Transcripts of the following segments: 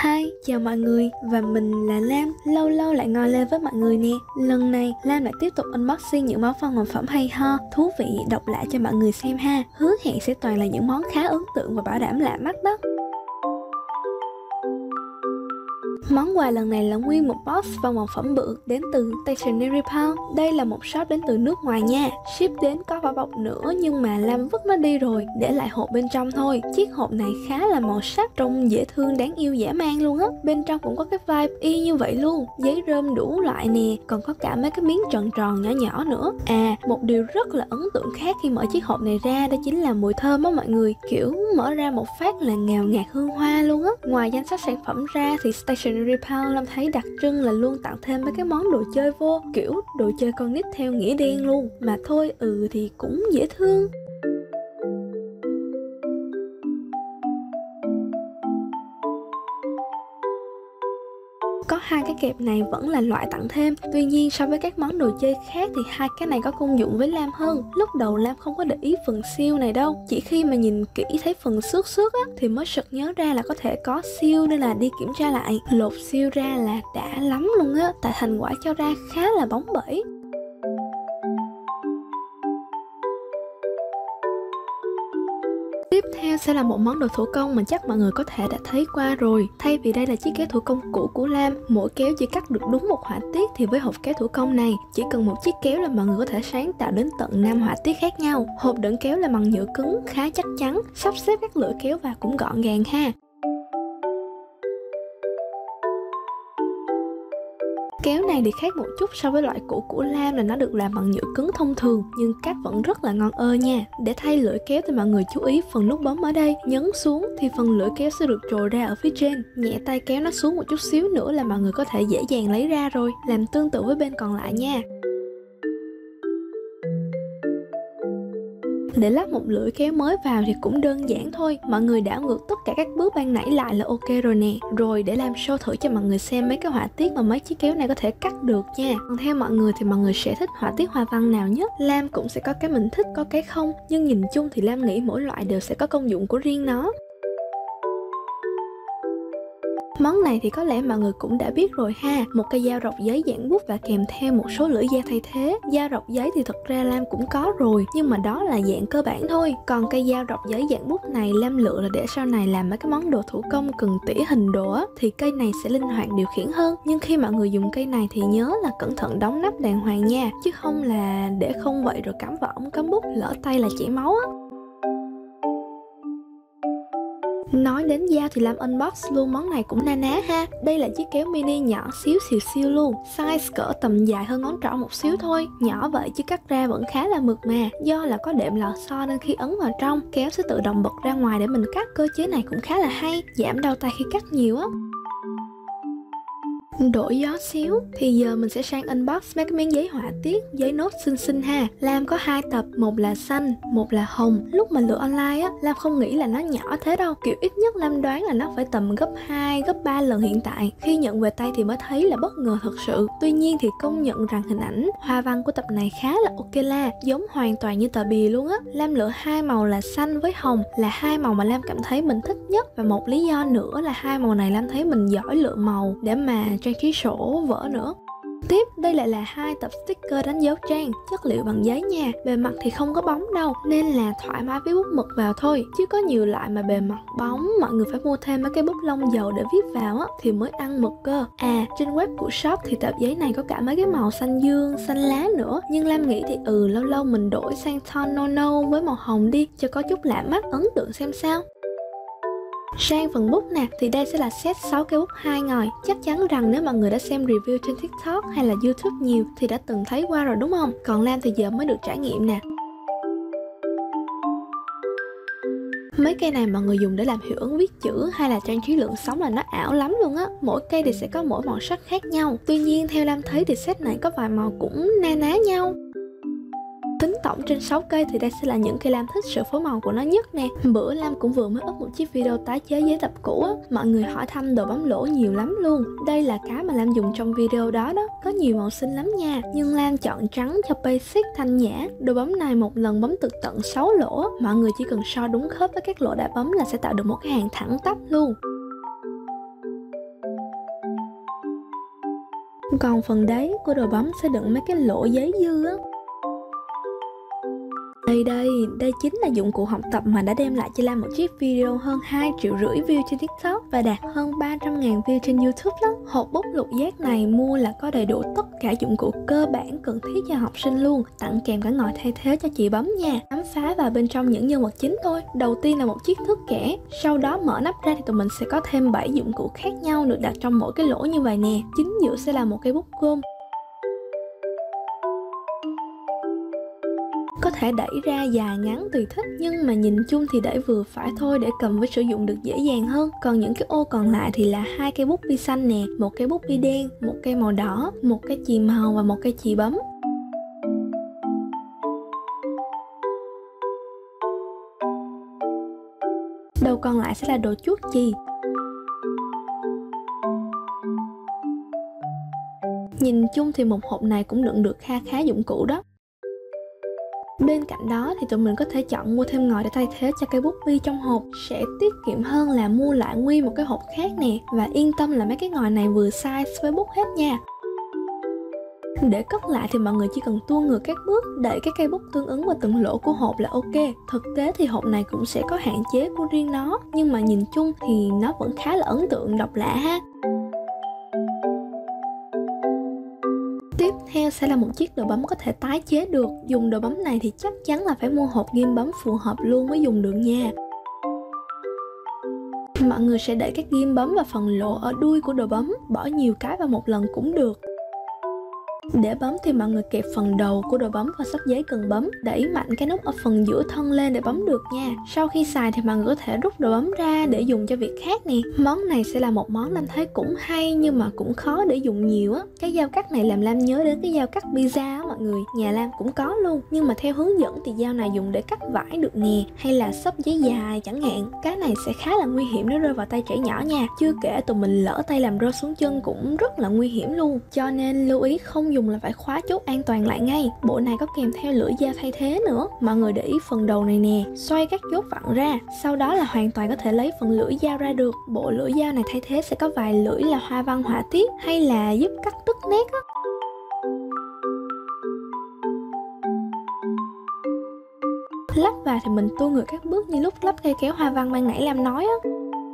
Hi, chào mọi người, và mình là Lam, lâu lâu lại ngồi lên với mọi người nè. Lần này, Lam lại tiếp tục unboxing những món văn phẩm hay ho, thú vị, độc lạ cho mọi người xem ha. Hứa hẹn sẽ toàn là những món khá ấn tượng và bảo đảm lạ mắt đó. Món quà lần này là nguyên một box văn phòng phẩm bự đến từ Stationery Pal. Đây là một shop đến từ nước ngoài nha. Ship đến có vỏ bọc nữa nhưng mà Lam vứt nó đi rồi, để lại hộp bên trong thôi. Chiếc hộp này khá là màu sắc, trông dễ thương đáng yêu dã man luôn á. Bên trong cũng có cái vibe y như vậy luôn. Giấy rơm đủ loại nè, còn có cả mấy cái miếng tròn tròn nhỏ nhỏ nữa. À, một điều rất là ấn tượng khác khi mở chiếc hộp này ra đó chính là mùi thơm á mọi người. Kiểu mở ra một phát là ngào ngạt hương hoa luôn á. Ngoài danh sách sản phẩm ra thì Stationery Pal Lam thấy đặc trưng là luôn tặng thêm mấy cái món đồ chơi vô, kiểu đồ chơi con nít theo nghĩa đen luôn. Mà thôi, thì cũng dễ thương. Có hai cái kẹp này vẫn là loại tặng thêm. Tuy nhiên so với các món đồ chơi khác thì hai cái này có công dụng với Lam hơn. Lúc đầu Lam không có để ý phần seal này đâu, chỉ khi mà nhìn kỹ thấy phần xước xước á thì mới sực nhớ ra là có thể có seal, nên là đi kiểm tra lại. Lột seal ra là đã lắm luôn á, tại thành quả cho ra khá là bóng bẩy. Tiếp theo sẽ là một món đồ thủ công mà chắc mọi người có thể đã thấy qua rồi. Thay vì đây là chiếc kéo thủ công cũ của Lam, mỗi kéo chỉ cắt được đúng một họa tiết, thì với hộp kéo thủ công này chỉ cần một chiếc kéo là mọi người có thể sáng tạo đến tận 5 họa tiết khác nhau. Hộp đựng kéo là bằng nhựa cứng khá chắc chắn, sắp xếp các lưỡi kéo vào cũng gọn gàng ha. Kéo này thì khác một chút so với loại cũ của Lam là nó được làm bằng nhựa cứng thông thường, nhưng cắt vẫn rất là ngon nha. Để thay lưỡi kéo thì mọi người chú ý phần nút bấm ở đây, nhấn xuống thì phần lưỡi kéo sẽ được trồi ra ở phía trên. Nhẹ tay kéo nó xuống một chút xíu nữa là mọi người có thể dễ dàng lấy ra rồi. Làm tương tự với bên còn lại nha. Để lắp một lưỡi kéo mới vào thì cũng đơn giản thôi. Mọi người đảo ngược tất cả các bước ban nãy lại là ok rồi nè. Rồi để làm show thử cho mọi người xem mấy cái họa tiết mà mấy chiếc kéo này có thể cắt được nha. Còn theo mọi người thì mọi người sẽ thích họa tiết hoa văn nào nhất? Lam cũng sẽ có cái mình thích, có cái không. Nhưng nhìn chung thì Lam nghĩ mỗi loại đều sẽ có công dụng của riêng nó. Món này thì có lẽ mọi người cũng đã biết rồi ha. Một cây dao rọc giấy dạng bút và kèm theo một số lưỡi dao thay thế. Dao rọc giấy thì thật ra Lam cũng có rồi, nhưng mà đó là dạng cơ bản thôi. Còn cây dao rọc giấy dạng bút này Lam lựa là để sau này làm mấy cái món đồ thủ công cần tỉa hình đồ á, thì cây này sẽ linh hoạt điều khiển hơn. Nhưng khi mọi người dùng cây này thì nhớ là cẩn thận đóng nắp đàng hoàng nha, chứ không là để không vậy rồi cắm vào ống cắm bút, lỡ tay là chảy máu á. Nói đến dao thì Lam unbox luôn món này cũng na ná ha. Đây là chiếc kéo mini nhỏ xíu xìu xiu luôn, size cỡ tầm dài hơn ngón trỏ một xíu thôi. Nhỏ vậy chứ cắt ra vẫn khá là mượt mà. Do là có đệm lò xo nên khi ấn vào trong, kéo sẽ tự động bật ra ngoài để mình cắt. Cơ chế này cũng khá là hay, giảm đau tay khi cắt nhiều á. Đổi gió xíu thì giờ mình sẽ sang unbox mấy cái miếng giấy họa tiết, giấy nốt xinh xinh ha. Lam có 2 tập, một là xanh, một là hồng. Lúc mà lựa online á, Lam không nghĩ là nó nhỏ thế đâu. Kiểu ít nhất Lam đoán là nó phải tầm gấp 2, gấp 3 lần hiện tại. Khi nhận về tay thì mới thấy là bất ngờ thật sự. Tuy nhiên thì công nhận rằng hình ảnh, hoa văn của tập này khá là ok la, giống hoàn toàn như tờ bìa luôn á. Lam lựa 2 màu là xanh với hồng, là 2 màu mà Lam cảm thấy mình thích nhất. Và một lý do nữa là 2 màu này Lam thấy mình giỏi lựa màu để mà trang trí sổ vở nữa. Tiếp, đây lại là 2 tập sticker đánh dấu trang, chất liệu bằng giấy nha. Bề mặt thì không có bóng đâu, nên là thoải mái viết bút mực vào thôi. Chứ có nhiều loại mà bề mặt bóng, mọi người phải mua thêm mấy cái bút lông dầu để viết vào á thì mới ăn mực cơ. À, trên web của shop thì tập giấy này có cả mấy cái màu xanh dương, xanh lá nữa. Nhưng Lam nghĩ thì lâu lâu mình đổi sang tone nâu nâu với màu hồng đi, cho có chút lạ mắt, ấn tượng xem sao. Sang phần bút nè, thì đây sẽ là set 6 cây bút 2 ngòi. Chắc chắn rằng nếu mọi người đã xem review trên TikTok hay là YouTube nhiều thì đã từng thấy qua rồi đúng không? Còn Lam thì giờ mới được trải nghiệm nè. Mấy cây này mọi người dùng để làm hiệu ứng viết chữ hay là trang trí lượng sóng là nó ảo lắm luôn á. Mỗi cây thì sẽ có mỗi màu sắc khác nhau. Tuy nhiên theo Lam thấy thì set này có vài màu cũng na ná nhau. Tính tổng trên 6 cây thì đây sẽ là những cây Lam thích sự phối màu của nó nhất nè. Bữa Lam cũng vừa mới up một chiếc video tái chế giấy tập cũ á. Mọi người hỏi thăm đồ bấm lỗ nhiều lắm luôn. Đây là cái mà Lam dùng trong video đó đó. Có nhiều màu xinh lắm nha, nhưng Lam chọn trắng cho basic thanh nhã. Đồ bấm này một lần bấm được tận 6 lỗ. Mọi người chỉ cần so đúng khớp với các lỗ đã bấm là sẽ tạo được một cái hàng thẳng tắp luôn. Còn phần đáy của đồ bấm sẽ đựng mấy cái lỗ giấy dư á. Đây chính là dụng cụ học tập mà đã đem lại cho Lam một chiếc video hơn 2,5 triệu view trên TikTok và đạt hơn 300.000 view trên YouTube đó. Hộp bút lục giác này mua là có đầy đủ tất cả dụng cụ cơ bản cần thiết cho học sinh luôn, tặng kèm cả ngòi thay thế cho chị bấm nha. Khám phá vào bên trong những nhân vật chính thôi. Đầu tiên là một chiếc thước kẻ, sau đó mở nắp ra thì tụi mình sẽ có thêm 7 dụng cụ khác nhau được đặt trong mỗi cái lỗ như vậy nè. Chính giữa sẽ là một cây bút gôm, có thể đẩy ra dài ngắn tùy thích, nhưng mà nhìn chung thì để vừa phải thôi để cầm với sử dụng được dễ dàng hơn. Còn những cái ô còn lại thì là 2 cây bút bi xanh nè, một cây bút bi đen, một cây màu đỏ, một cây chì màu và một cây chì bấm. Đầu còn lại sẽ là đồ chuốt chì. Nhìn chung thì một hộp này cũng đựng được kha dụng cụ đó. Bên cạnh đó thì tụi mình có thể chọn mua thêm ngòi để thay thế cho cây bút bi trong hộp, sẽ tiết kiệm hơn là mua lại nguyên một cái hộp khác nè. Và yên tâm là mấy cái ngòi này vừa size với bút hết nha. Để cất lại thì mọi người chỉ cần tua ngược các bước, đẩy cái cây bút tương ứng vào từng lỗ của hộp là ok. Thực tế thì hộp này cũng sẽ có hạn chế của riêng nó, nhưng mà nhìn chung thì nó vẫn khá là ấn tượng, độc lạ ha. Tiếp theo sẽ là một chiếc đồ bấm có thể tái chế được. Dùng đồ bấm này thì chắc chắn là phải mua hộp ghim bấm phù hợp luôn mới dùng được nha. Mọi người sẽ để các ghim bấm vào phần lỗ ở đuôi của đồ bấm, bỏ nhiều cái vào một lần cũng được. Để bấm thì mọi người kẹp phần đầu của đồ bấm vào sấp giấy cần bấm, đẩy mạnh cái nút ở phần giữa thân lên để bấm được nha. Sau khi xài thì mọi người có thể rút đồ bấm ra để dùng cho việc khác nè. Món này sẽ là một món Lam thấy cũng hay nhưng mà cũng khó để dùng nhiều á. Cái dao cắt này làm Lam nhớ đến cái dao cắt pizza á mọi người, nhà Lam cũng có luôn. Nhưng mà theo hướng dẫn thì dao này dùng để cắt vải được nè, hay là xấp giấy dài chẳng hạn. Cái này sẽ khá là nguy hiểm nếu rơi vào tay trẻ nhỏ nha. Chưa kể tụi mình lỡ tay làm rơi xuống chân cũng rất là nguy hiểm luôn. Cho nên lưu ý không dùng là phải khóa chốt an toàn lại ngay. Bộ này có kèm theo lưỡi dao thay thế nữa. Mọi người để ý phần đầu này nè, xoay các chốt vặn ra, sau đó là hoàn toàn có thể lấy phần lưỡi dao ra được. Bộ lưỡi dao này thay thế sẽ có vài lưỡi là hoa văn họa tiết hay là giúp cắt đứt nét á. Lắp vào thì mình tua ngược các bước như lúc lắp cây kéo hoa văn ban nãy Lam nói á.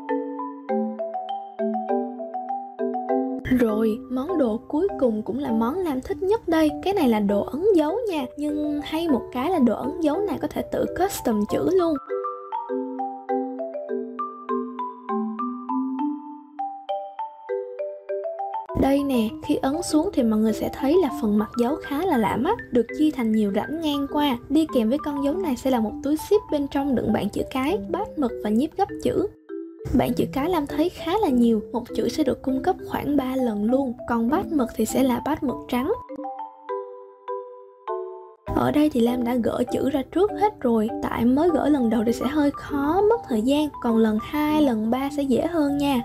Rồi, món đồ cuối cùng cũng là món Lam thích nhất đây. Cái này là đồ ấn dấu nha. Nhưng hay một cái là đồ ấn dấu này có thể tự custom chữ luôn. Đây nè, khi ấn xuống thì mọi người sẽ thấy là phần mặt dấu khá là lạ mắt, được chia thành nhiều rãnh ngang qua. Đi kèm với con dấu này sẽ là một túi zip bên trong đựng bảng chữ cái, bát mực và nhíp gấp chữ. Bảng chữ cái Lam thấy khá là nhiều, một chữ sẽ được cung cấp khoảng 3 lần luôn, còn bát mực thì sẽ là bát mực trắng. Ở đây thì Lam đã gỡ chữ ra trước hết rồi, tại mới gỡ lần đầu thì sẽ hơi khó, mất thời gian, còn lần 2, lần 3 sẽ dễ hơn nha.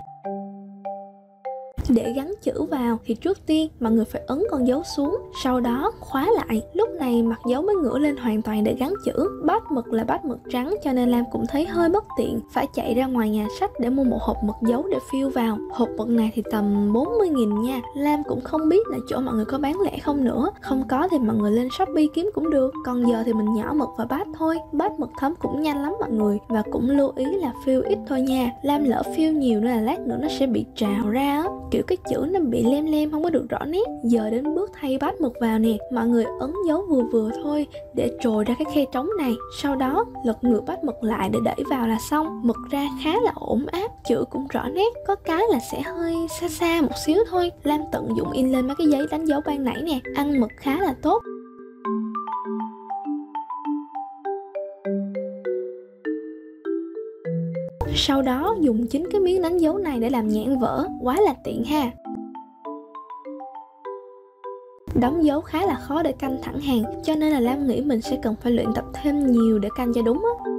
Để gắn chữ vào thì trước tiên mọi người phải ấn con dấu xuống, sau đó khóa lại. Lúc này mặt dấu mới ngửa lên hoàn toàn để gắn chữ. Bát mực là bát mực trắng cho nên Lam cũng thấy hơi bất tiện, phải chạy ra ngoài nhà sách để mua một hộp mực dấu để fill vào. Hộp mực này thì tầm 40.000 nha. Lam cũng không biết là chỗ mọi người có bán lẻ không nữa. Không có thì mọi người lên Shopee kiếm cũng được. Còn giờ thì mình nhỏ mực vào bát thôi. Bát mực thấm cũng nhanh lắm mọi người. Và cũng lưu ý là fill ít thôi nha. Lam lỡ fill nhiều nên là lát nữa nó sẽ bị trào ra á, kiểu cái chữ nó bị lem lem không có được rõ nét. Giờ đến bước thay bát mực vào nè. Mọi người ấn dấu vừa vừa thôi để trồi ra cái khe trống này, sau đó lật ngược bát mực lại để đẩy vào là xong. Mực ra khá là ổn áp, chữ cũng rõ nét, có cái là sẽ hơi xa xa một xíu thôi. Lam tận dụng in lên mấy cái giấy đánh dấu ban nãy nè, ăn mực khá là tốt. Sau đó dùng chính cái miếng đánh dấu này để làm nhãn vỡ, quá là tiện ha. Đóng dấu khá là khó để canh thẳng hàng, cho nên là Lam nghĩ mình sẽ cần phải luyện tập thêm nhiều để canh cho đúng á.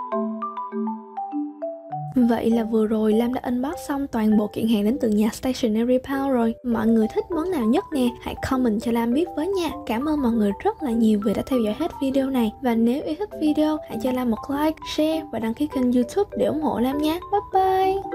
Vậy là vừa rồi Lam đã unbox xong toàn bộ kiện hàng đến từ nhà Stationery Pal rồi. Mọi người thích món nào nhất nè? Hãy comment cho Lam biết với nha. Cảm ơn mọi người rất là nhiều vì đã theo dõi hết video này. Và nếu yêu thích video, hãy cho Lam một like, share và đăng ký kênh YouTube để ủng hộ Lam nha. Bye bye!